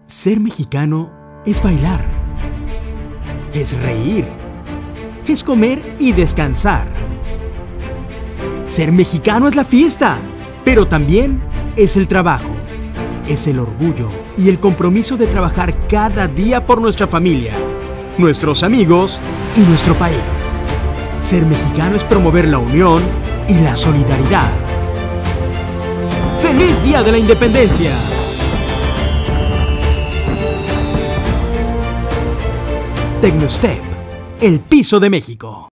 Ser mexicano es bailar, es reír, es comer y descansar. Ser mexicano es la fiesta, pero también es el trabajo, es el orgullo y el compromiso de trabajar cada día por nuestra familia, nuestros amigos y nuestro país. Ser mexicano es promover la unión y la solidaridad. ¡Feliz Día de la Independencia! Tecnostep, el piso de México.